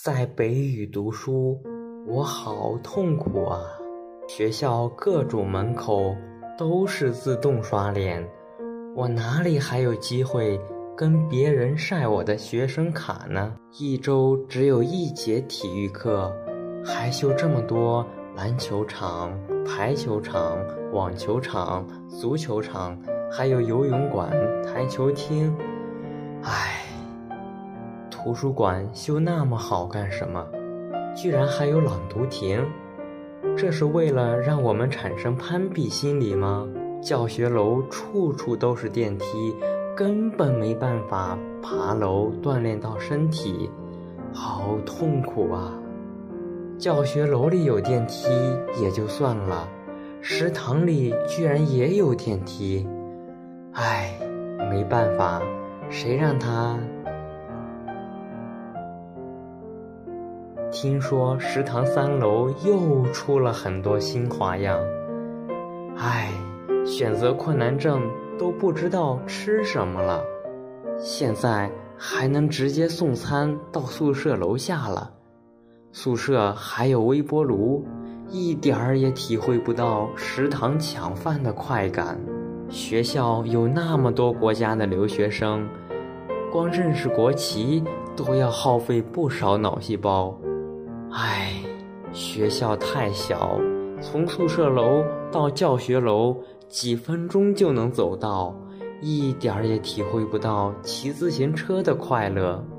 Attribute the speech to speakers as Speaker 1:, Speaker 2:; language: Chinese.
Speaker 1: 在北语读书，我好痛苦啊！学校各种门口都是自动刷脸，我哪里还有机会跟别人晒我的学生卡呢？一周只有1节体育课，还修这么多篮球场、排球场、网球场、足球场，还有游泳馆、台球厅。唉，图书馆修那么好干什么？居然还有朗读亭，这是为了让我们产生攀比心理吗？教学楼处处都是电梯，根本没办法爬楼锻炼到身体，好痛苦啊！教学楼里有电梯也就算了，食堂里居然也有电梯，唉，没办法，谁让他……听说食堂3楼又出了很多新花样，唉，选择困难症都不知道吃什么了。现在还能直接送餐到宿舍楼下了，宿舍还有微波炉，一点儿也体会不到食堂抢饭的快感。学校有那么多国家的留学生，光认识国旗都要耗费不少脑细胞。唉，学校太小，从宿舍楼到教学楼几分钟就能走到，一点儿也体会不到骑自行车的快乐。